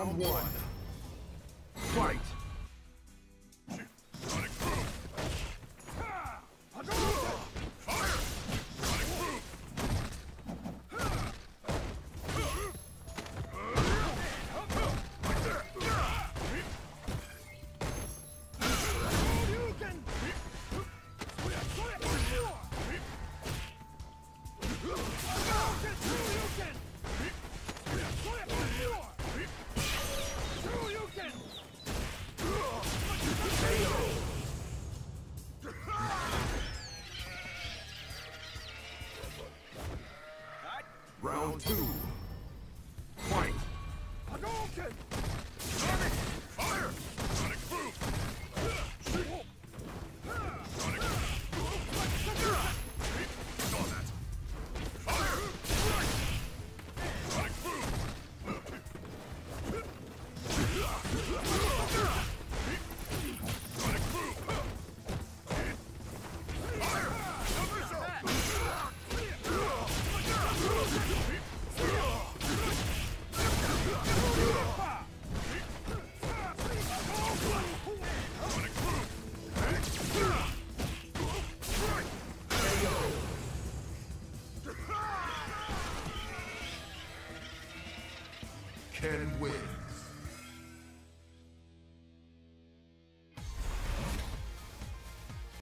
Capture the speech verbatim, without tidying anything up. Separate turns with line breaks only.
Round one. Fight! Round two. Fight! Hadouken! Sonic! Fire! Sonic boom! Sonic boom! Saw that! Fire! Sonic boom! Sonic boom! Fire! Can win.